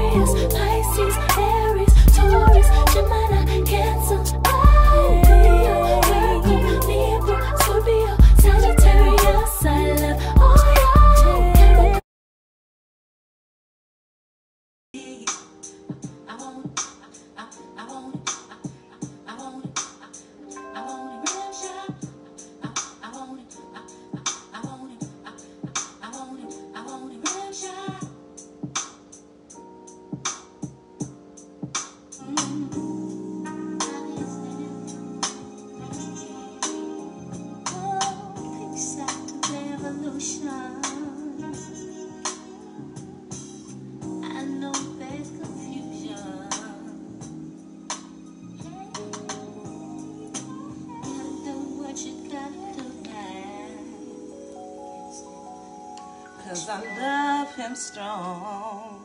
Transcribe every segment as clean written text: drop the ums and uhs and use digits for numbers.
Aquarius, Pisces, Aries, Taurus, Gemini, Cancer, Leo, Virgo, Libra, Scorpio, Sagittarius. I love all y'all. Cause I love him strong.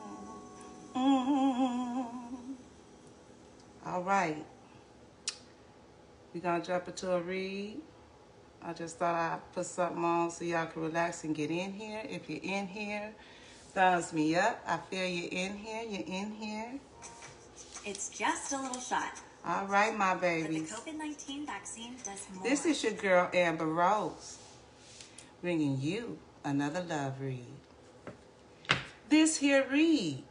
All right. We're gonna jump into a read. I just thought I'd put something on so y'all can relax and get in here. If you're in here, thumbs me up. I feel you're in here. You're in here. It's just a little shot. All right, my babies. But the COVID-19 vaccine does more. This is your girl, Amber Rose, bringing you another love read. This here read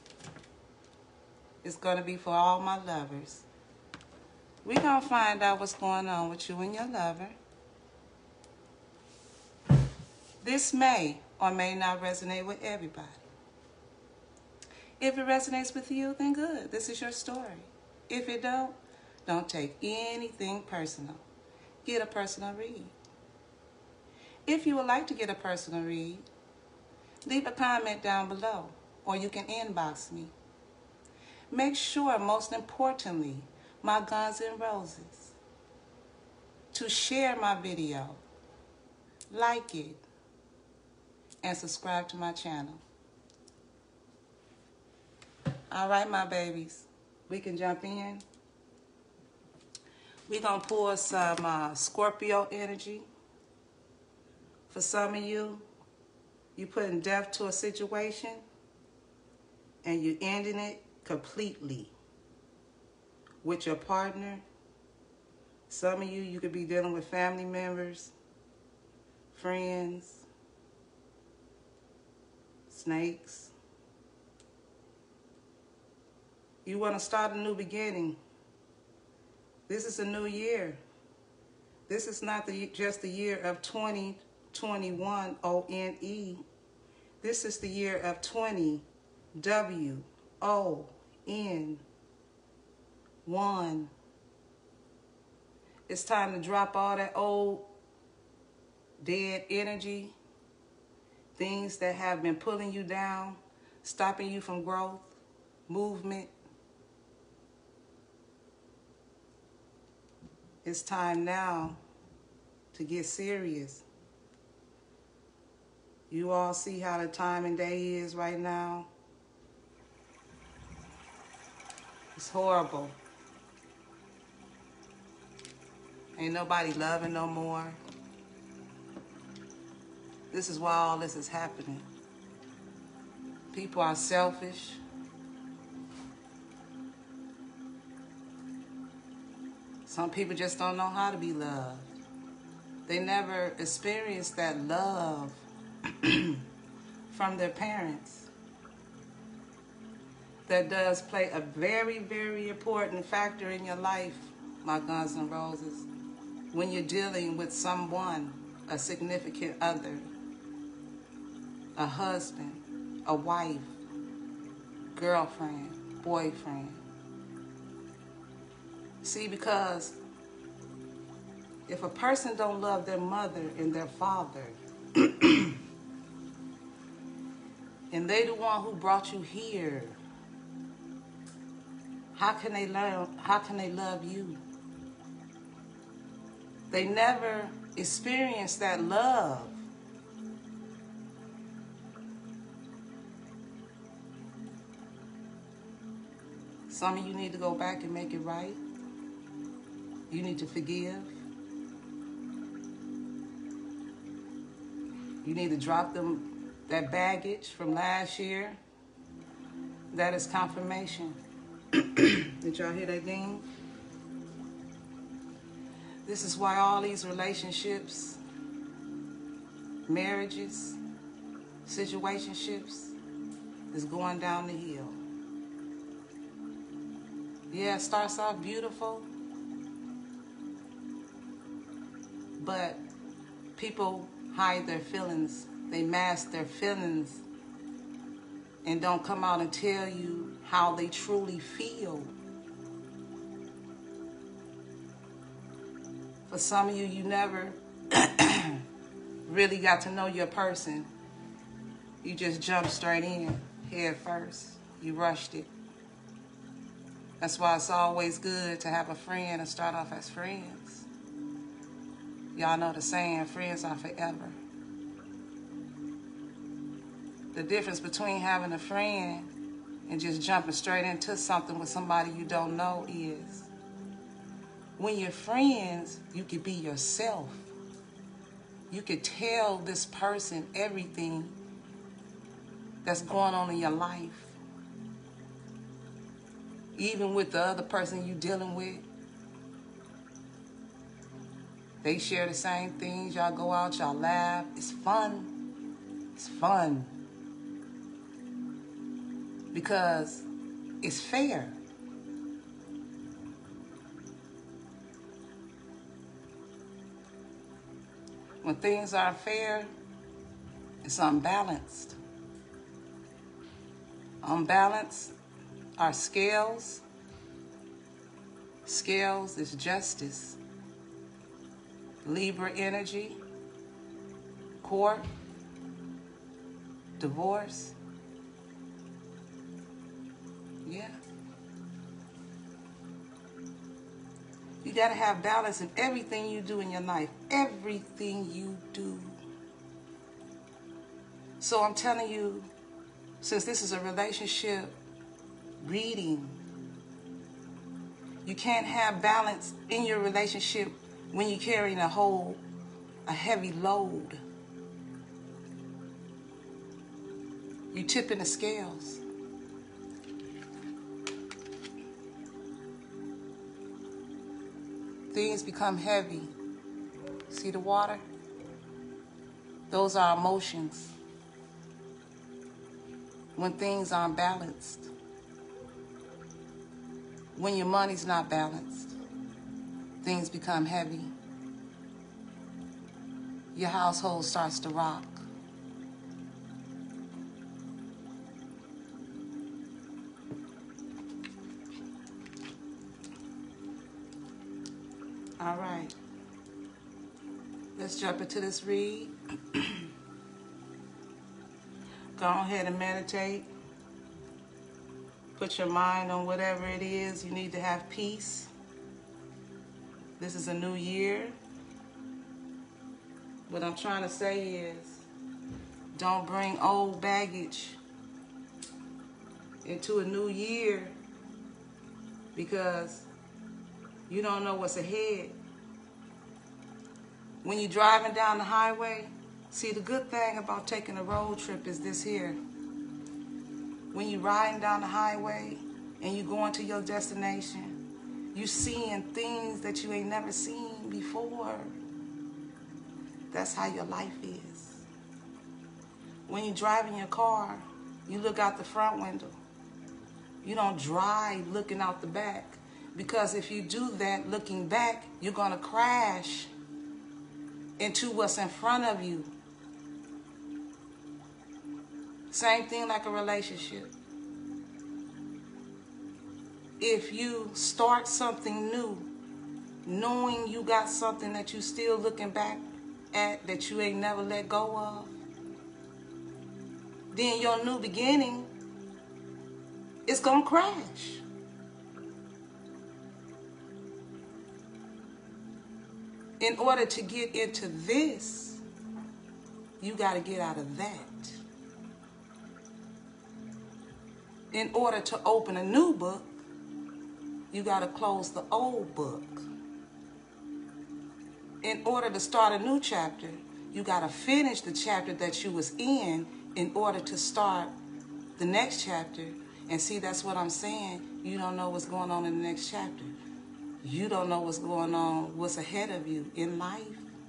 is going to be for all my lovers. We're going to find out what's going on with you and your lover. This may or may not resonate with everybody. If it resonates with you, then good. This is your story. If it don't take anything personal. Get a personal read. If you would like to get a personal read, leave a comment down below, or you can inbox me. Make sure, most importantly, my Guns and Roses, to share my video, like it, and subscribe to my channel. All right, my babies, we can jump in. We're going to pull some Scorpio energy. For some of you, you're putting death to a situation and you're ending it completely with your partner. Some of you, you could be dealing with family members, friends, snakes. You want to start a new beginning. This is a new year. This is not just the year of 2021, O-N-E. This is the year of 20, W-O-N-1. It's time to drop all that old, dead energy, things that have been pulling you down, stopping you from growth, movement. It's time now to get serious. You all see how the time and day is right now. It's horrible. Ain't nobody loving no more. This is why all this is happening. People are selfish. Some people just don't know how to be loved. They never experienced that love from their parents. That does play a very, very important factor in your life, my Guns and Roses, when you're dealing with someone, a significant other, a husband, a wife, girlfriend, boyfriend. See, because if a person don't love their mother and their father, and they the one who brought you here, how can they love you? They never experienced that love. Some of you need to go back and make it right. You need to forgive. You need to drop that baggage from last year. That is confirmation. Did y'all hear that ding? This is why all these relationships, marriages, situationships is going down the hill. Yeah, it starts off beautiful, but people hide their feelings. They mask their feelings and don't come out and tell you how they truly feel. For some of you, you never really got to know your person. You just jumped straight in, head first. You rushed it. That's why it's always good to have a friend and start off as friends. Y'all know the saying, friends are forever. The difference between having a friend and just jumping straight into something with somebody you don't know is, when you're friends, you can be yourself. You could tell this person everything that's going on in your life. Even with the other person you're dealing with. They share the same things. Y'all go out, y'all laugh. It's fun. It's fun. Because it's fair. When things aren't fair, it's unbalanced. Unbalanced are scales. Scales is justice. Libra energy, court, divorce. Yeah. You got to have balance in everything you do in your life. Everything you do. So I'm telling you, since this is a relationship reading, you can't have balance in your relationship when you're carrying a heavy load. You tipping the scales. Things become heavy. See the water? Those are emotions. When things aren't balanced. When your money's not balanced, things become heavy. Your household starts to rock. All right. Let's jump into this read. Go ahead and meditate. Put your mind on whatever it is you need to have peace. This is a new year. What I'm trying to say is, don't bring old baggage into a new year because you don't know what's ahead. When you're driving down the highway, see, the good thing about taking a road trip is this here. When you're riding down the highway and you're going to your destination, you're seeing things that you ain't never seen before. That's how your life is. When you're driving your car, you look out the front window. You don't drive looking out the back. Because if you do that looking back, you're going to crash into what's in front of you. Same thing like a relationship. If you start something new, knowing you got something that you still looking back at that you ain't never let go of, then your new beginning is going to crash. In order to get into this, you got to get out of that. In order to open a new book, you got to close the old book. In order to start a new chapter, you got to finish the chapter that you was in order to start the next chapter. And see, that's what I'm saying. You don't know what's going on in the next chapter. You don't know what's going on, what's ahead of you in life.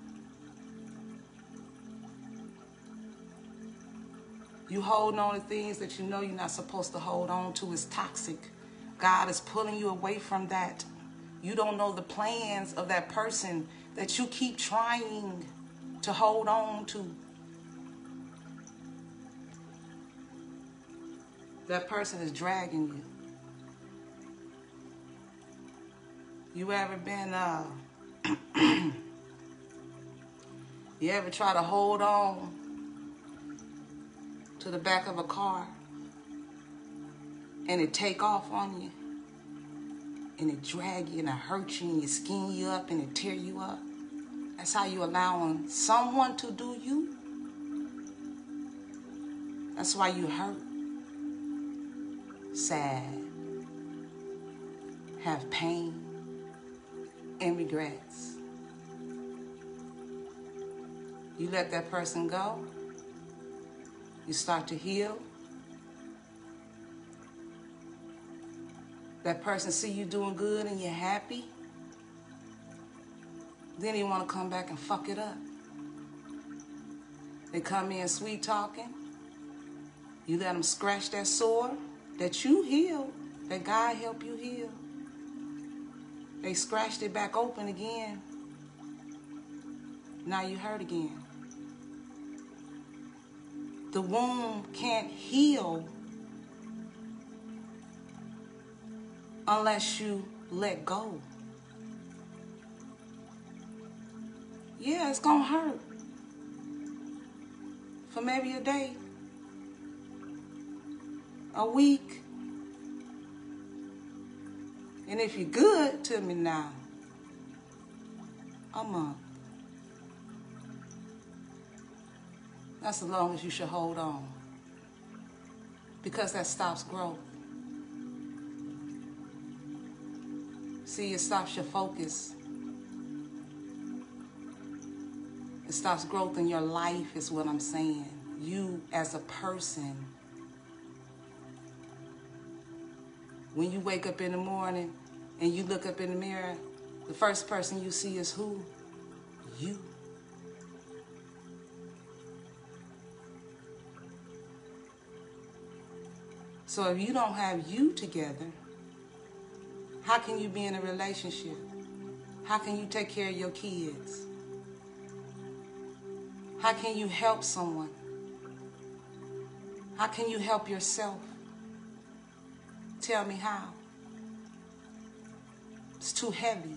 You holding on to things that you know you're not supposed to hold on to. Is toxic. God is pulling you away from that. You don't know the plans of that person that you keep trying to hold on to. That person is dragging you. You ever been, you ever try to hold on to the back of a car and it take off on you and it drag you and it hurt you and it skin you up and it tear you up? That's how you allowing someone to do you. That's why you hurt, sad, have pain and regrets. You let that person go, you start to heal. That person see you doing good and you're happy. Then they want to come back and fuck it up. They come in sweet talking. You let them scratch that sore that you healed, that God helped you heal. They scratched it back open again. Now you hurt again. The wound can't heal unless you let go. Yeah, it's gonna hurt for maybe a day, a week. And if you're good to me now, a month. That's as long as you should hold on. Because that stops growth. See, it stops your focus. It stops growth in your life, is what I'm saying. You as a person. When you wake up in the morning and you look up in the mirror, the first person you see is who? You. So if you don't have you together, how can you be in a relationship? How can you take care of your kids? How can you help someone? How can you help yourself? Tell me how. It's too heavy.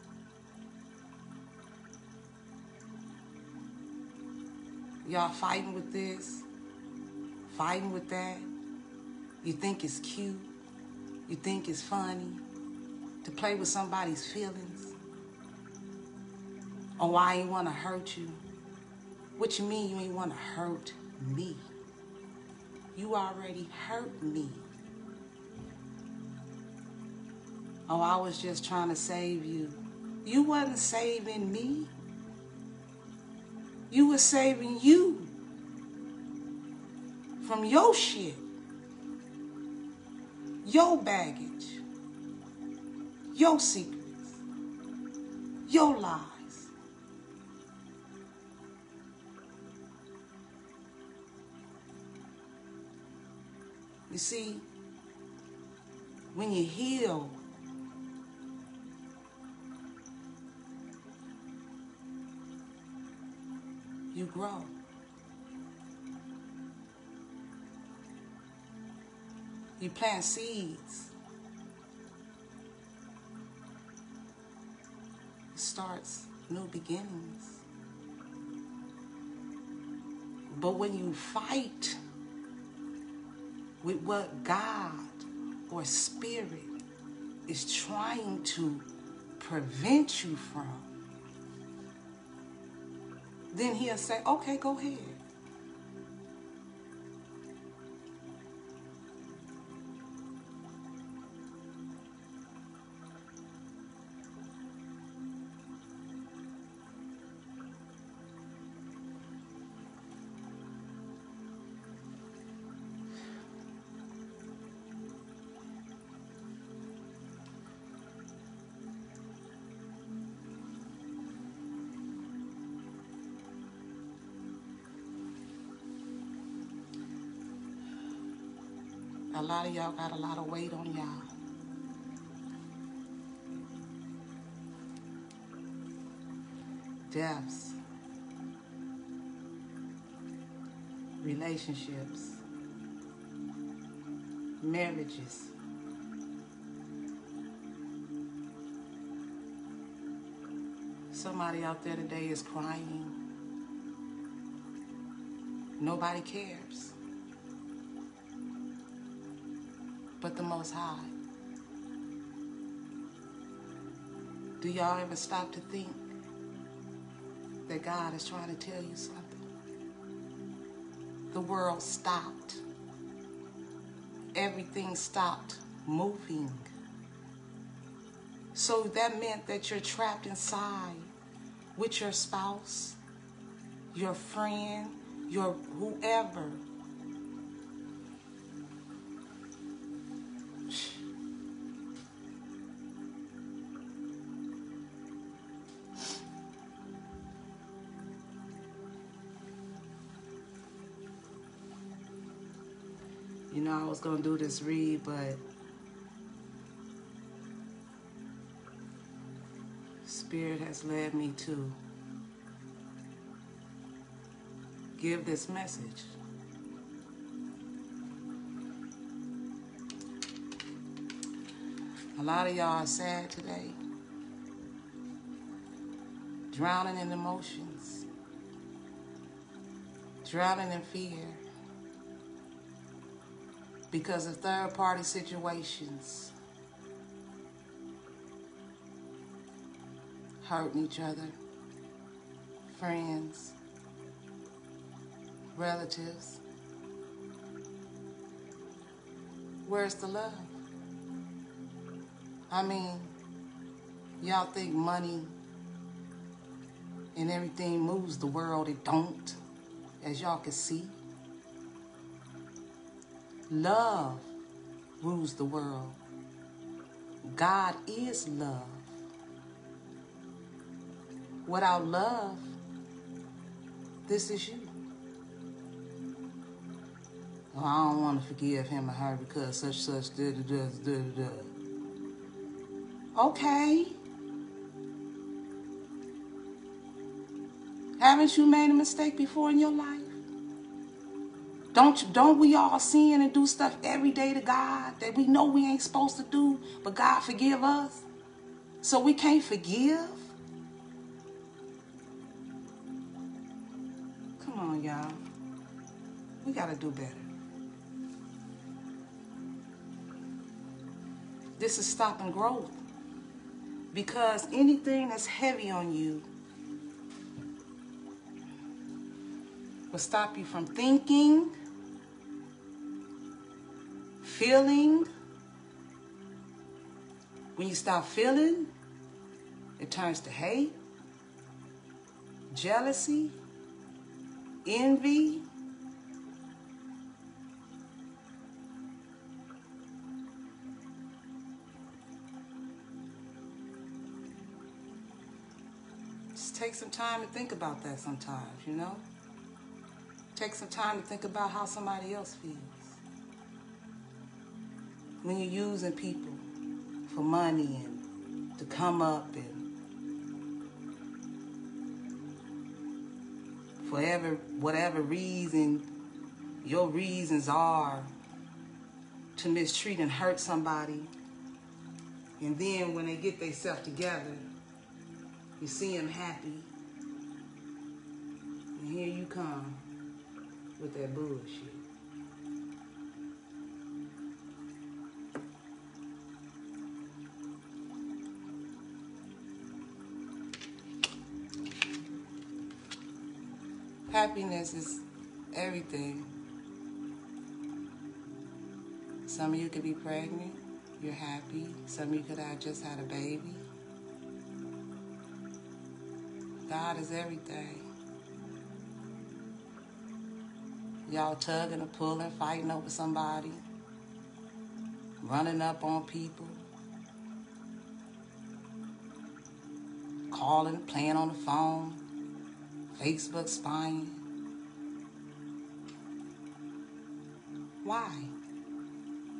Y'all fighting with this, fighting with that. You think it's cute. You think it's funny to play with somebody's feelings. Oh, I ain't want to hurt you. What you mean you ain't want to hurt me? You already hurt me. Oh, I was just trying to save you. You wasn't saving me. You were saving you from your shit, your baggage, your secrets, your lies. You see, when you heal, you grow. You plant seeds. It starts new beginnings. But when you fight with what God or Spirit is trying to prevent you from, then he'll say, okay, go ahead. A lot of y'all got a lot of weight on y'all. Deaths. Relationships. Marriages. Somebody out there today is crying. Nobody cares but the Most High. Do y'all ever stop to think that God is trying to tell you something? The world stopped. Everything stopped moving. So that meant that you're trapped inside with your spouse, your friend, your whoever. You know, I was going to do this read, but Spirit has led me to give this message. A lot of y'all are sad today, drowning in emotions, drowning in fear because of third-party situations, hurting each other, friends, relatives. Where's the love? I mean, y'all think money and everything moves the world. It don't, as y'all can see. Love rules the world. God is love. Without love, this is you. Oh, I don't want to forgive him or her because such, da. Okay. Haven't you made a mistake before in your life? Don't we all sin and do stuff every day to God that we know we ain't supposed to do, but God forgive us? So we can't forgive? Come on, y'all. We got to do better. This is stopping growth. Because anything that's heavy on you will stop you from thinking, feeling. When you stop feeling, it turns to hate, jealousy, envy. Just take some time to think about that sometimes, you know? Take some time to think about how somebody else feels. When you're using people for money and to come up and for whatever reason your reasons are to mistreat and hurt somebody, and then when they get themselves together, you see them happy, and here you come with that bullshit. Happiness is everything. Some of you could be pregnant, you're happy. Some of you could have just had a baby. God is everything. Y'all tugging or pulling, fighting over somebody, running up on people, calling, playing on the phone, Facebook spying. Why?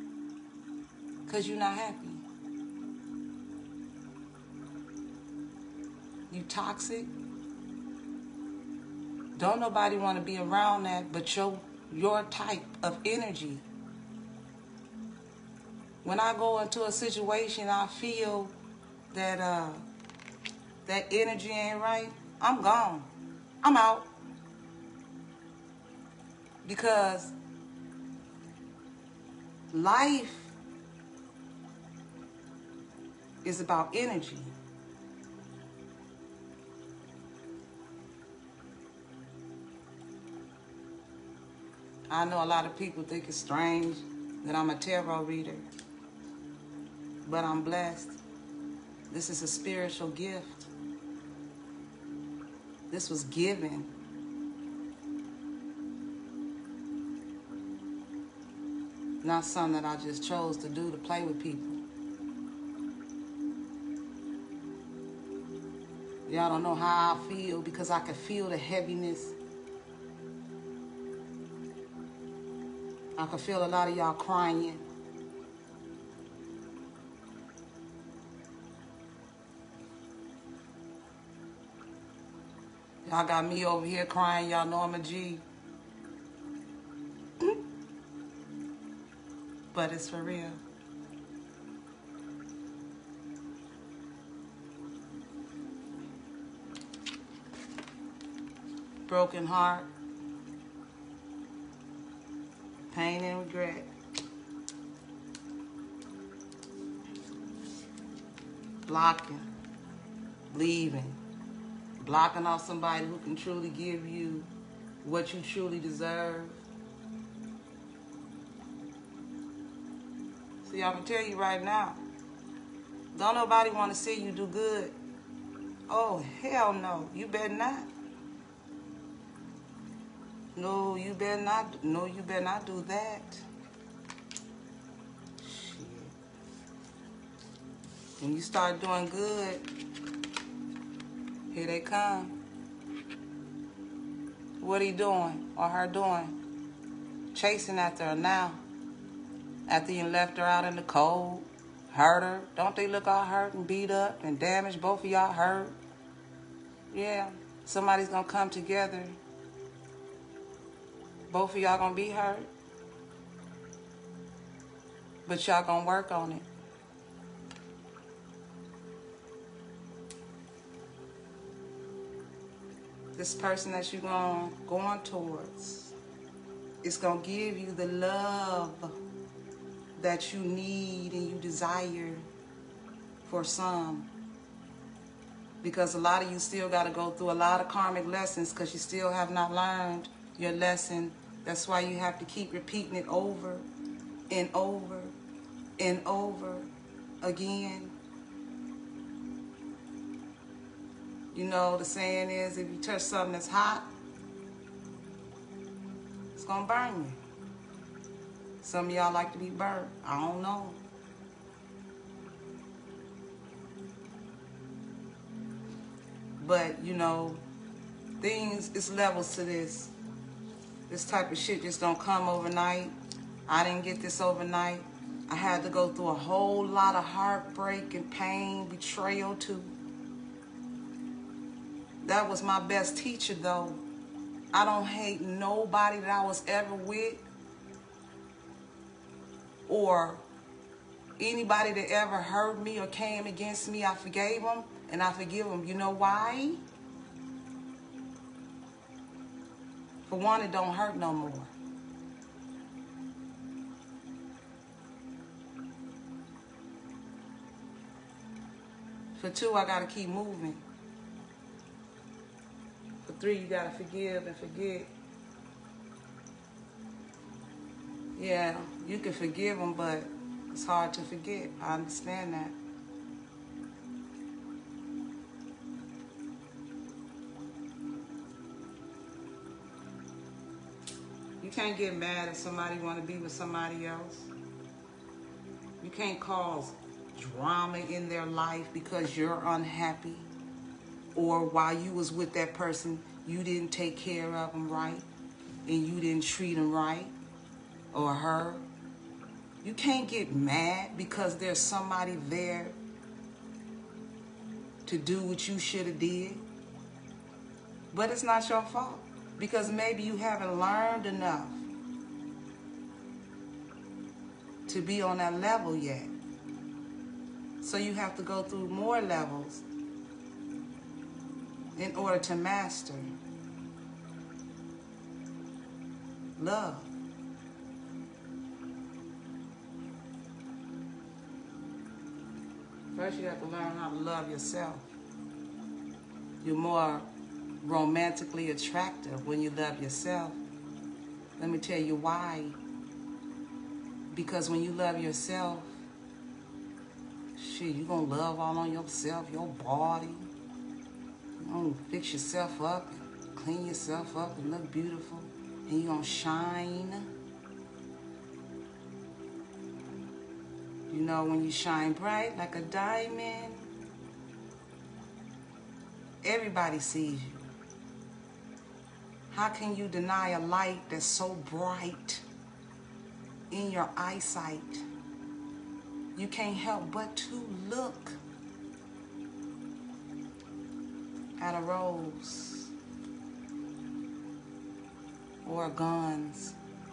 because you're not happy. You toxic. Don't nobody want to be around that but your type of energy. When I go into a situation, I feel that that energy ain't right, I'm gone. I'm out. Because life is about energy. I know a lot of people think it's strange that I'm a tarot reader, but I'm blessed. This is a spiritual gift. This was given. Not something that I just chose to do to play with people. Y'all don't know how I feel because I can feel the heaviness. I can feel a lot of y'all crying. Y'all got me over here crying. Y'all know I'm a G. But it's for real. Broken heart. Pain and regret. Blocking. Leaving. Blocking off somebody who can truly give you what you truly deserve. See, I'm going to tell you right now. Don't nobody want to see you do good. Oh, hell no. You better not. No, you better not. No, you better not do that. Shit. When you start doing good, here they come. What he doing or her doing? Chasing after her now. After you left her out in the cold, hurt her. Don't they look all hurt and beat up and damaged? Both of y'all hurt. Yeah, somebody's gonna come together. Both of y'all gonna be hurt. But y'all gonna work on it. This person that you're going towards is gonna give you the love that you need and you desire for some. Because a lot of you still got to go through a lot of karmic lessons because you still have not learned your lesson. That's why you have to keep repeating it over and over and over again. You know, the saying is, if you touch something that's hot, it's going to burn you. Some of y'all like to be burnt. I don't know. But, you know, it's levels to this. This type of shit just don't come overnight. I didn't get this overnight. I had to go through a whole lot of heartbreak and pain, betrayal too. That was my best teacher though. I don't hate nobody that I was ever with or anybody that ever hurt me or came against me. I forgave them and I forgive them. You know why? For one, it don't hurt no more. For two, I gotta keep moving. For three, you gotta forgive and forget. Yeah, you can forgive them, but it's hard to forget. I understand that. You can't get mad if somebody want to be with somebody else. You can't cause drama in their life because you're unhappy. Or while you was with that person, you didn't take care of them right. And you didn't treat them right. Or her. You can't get mad because there's somebody there to do what you should have did. But it's not your fault, because maybe you haven't learned enough to be on that level yet. So you have to go through more levels in order to master love. First, you have to learn how to love yourself. You're more romantically attractive when you love yourself. Let me tell you why. Because when you love yourself, shit, you're going to love all on yourself, your body. You're going to fix yourself up, and clean yourself up and look beautiful. And you're going to shine. You know, when you shine bright like a diamond, everybody sees you. How can you deny a light that's so bright in your eyesight? You can't help but to look at a rose or guns.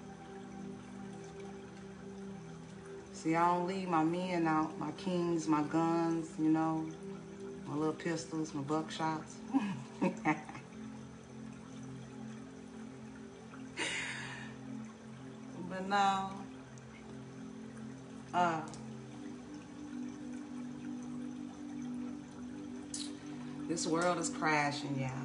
See, I don't leave my men out, my kings, my guns, you know, my little pistols, my buckshots. But now, this world is crashing, y'all.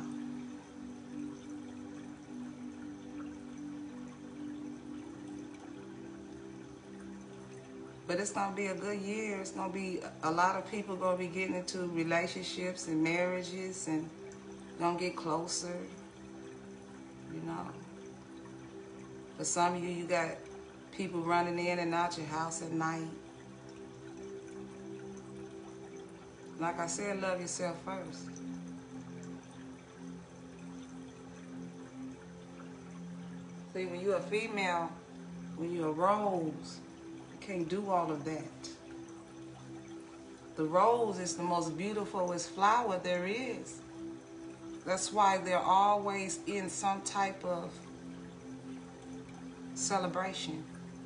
But it's going to be a good year. It's going to be a lot of people going to be getting into relationships and marriages and going to get closer, you know. For some of you, you got people running in and out your house at night. Like I said, love yourself first. See, when you're a female, when you're a rose, can't do all of that. The rose is the most beautifulest flower there is. That's why they're always in some type of celebration.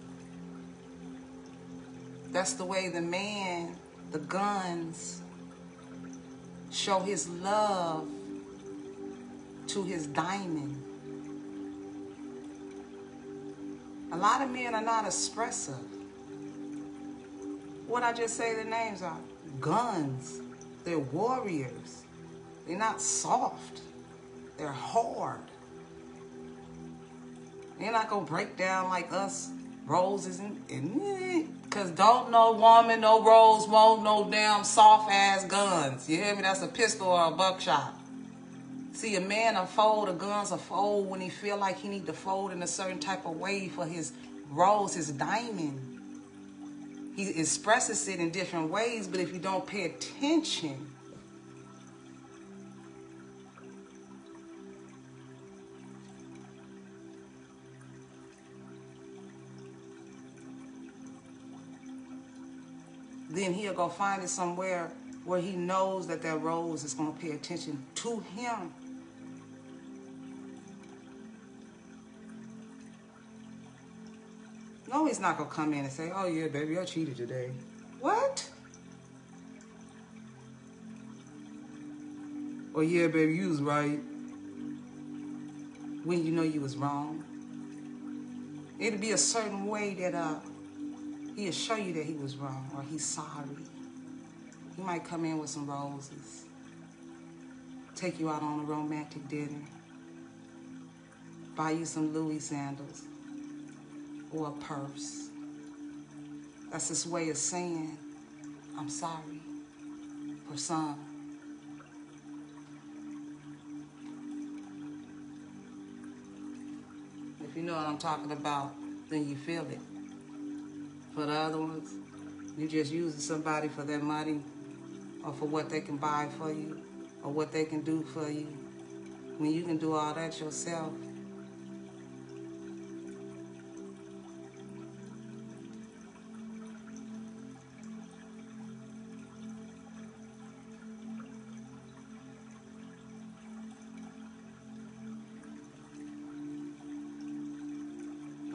That's the way the man, the guns, show his love to his diamond. A lot of men are not expressive. What I just say the names are? Guns. They're warriors. They're not soft. They're hard. They're not going to break down like us roses because don't no woman, no rose, want no damn soft ass guns. You hear me? That's a pistol or a buckshot. See, a man will fold, a gun's will fold when he feel like he need to fold in a certain type of way for his rose, his diamond. He expresses it in different ways, but if you don't pay attention, then he'll go find it somewhere where he knows that that rose is going to pay attention to him. No, he's not going to come in and say, oh, yeah, baby, I cheated today. What? Oh, yeah, baby, you was right. When you know you was wrong. It'll be a certain way that he'll show you that he was wrong or he's sorry. He might come in with some roses. Take you out on a romantic dinner. Buy you some Louis sandals. Or a purse. That's his way of saying, I'm sorry. For some. If you know what I'm talking about, then you feel it. For the other ones, you just using somebody for their money or for what they can buy for you or what they can do for you. When you can do all that yourself.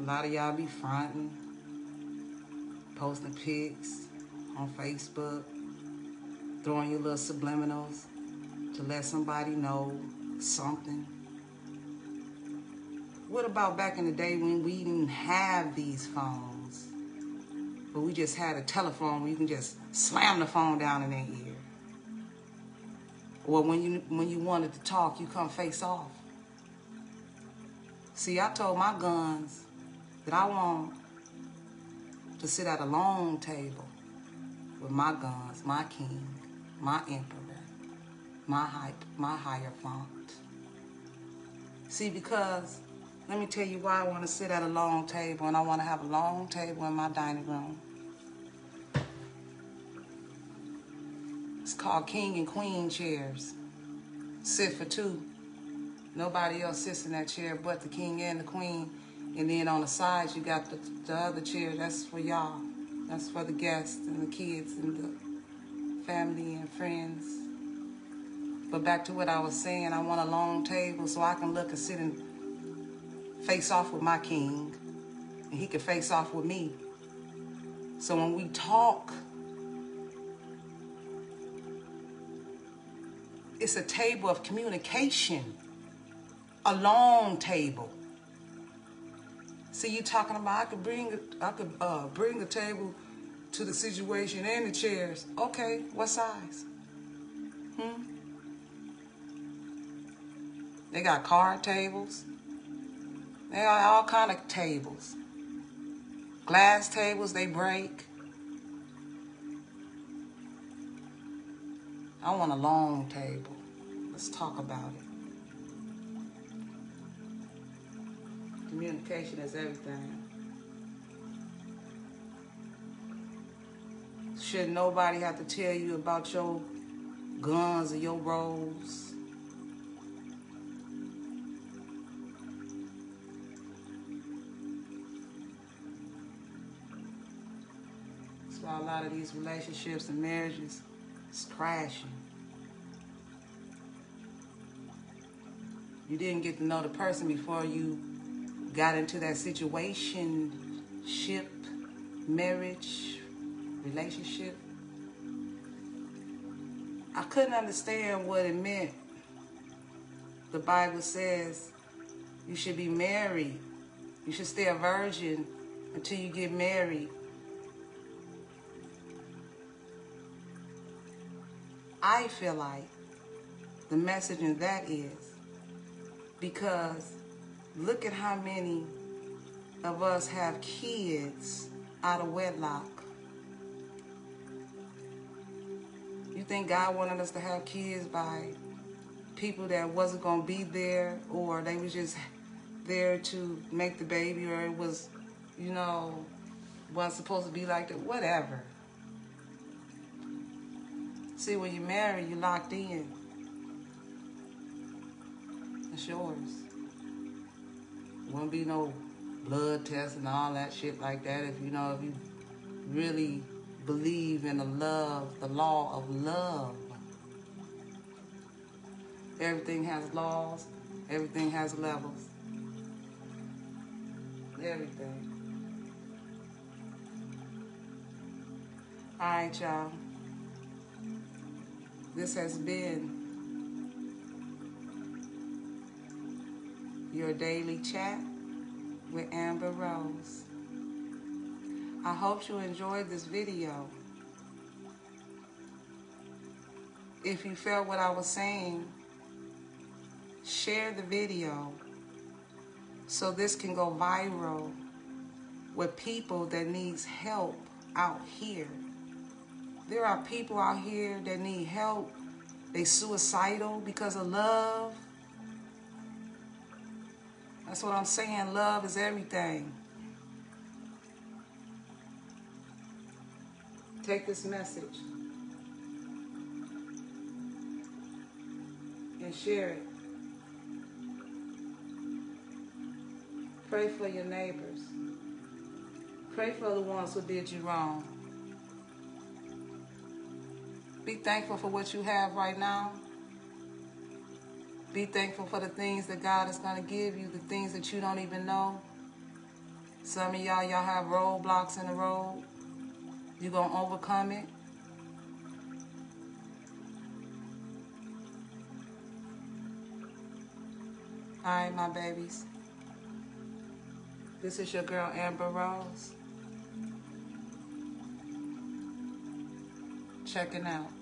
lot of y'all be fronting, posting pics on Facebook, throwing your little subliminals to let somebody know something. What about back in the day when we didn't have these phones, but we just had a telephone where you can just slam the phone down in their ear? Or when you wanted to talk, you come face off. See, I told my guns that I want to sit at a long table with my guns, my king, my emperor, my Hierophant. See, because let me tell you why I want to sit at a long table, and I want to have a long table in my dining room. It's called king and queen chairs. Sit for two. Nobody else sits in that chair but the king and the queen. And then on the sides, you got the other chair. That's for y'all. That's for the guests and the kids and the family and friends. But back to what I was saying, I want a long table so I can look and sit and face off with my king, and he can face off with me. So when we talk, it's a table of communication, a long table. See, you talking about I could bring the table to the situation and the chairs. Okay, what size? They got card tables. They got all kind of tables. Glass tables, they break. I want a long table. Let's talk about it. Communication is everything. Should nobody have to tell you about your guns or your roles? That's why a lot of these relationships and marriages is crashing. You didn't get to know the person before you got into that situation, ship, marriage, relationship. I couldn't understand what it meant. The Bible says you should be married. You should stay a virgin until you get married. I feel like the message in that is because look at how many of us have kids out of wedlock. You think God wanted us to have kids by people that wasn't going to be there, or they was just there to make the baby, or it was, wasn't supposed to be like that, whatever. See, when you're married, you're locked in. It's yours. Won't be no blood tests and all that shit like that if you really believe in the law of love. Everything has laws. Everything has levels. Everything. All right, y'all. This has been your daily chat with Amber Rose. I hope you enjoyed this video. If you felt what I was saying, share the video so this can go viral with people that needs help out here. There are people out here that need help. They suicidal because of love. That's what I'm saying. Love is everything. Take this message and share it. Pray for your neighbors. Pray for the ones who did you wrong. Be thankful for what you have right now. Be thankful for the things that God is going to give you, the things that you don't even know. Some of y'all have roadblocks in the road. You're going to overcome it. All right, my babies. This is your girl, Amber Rose. Checking out.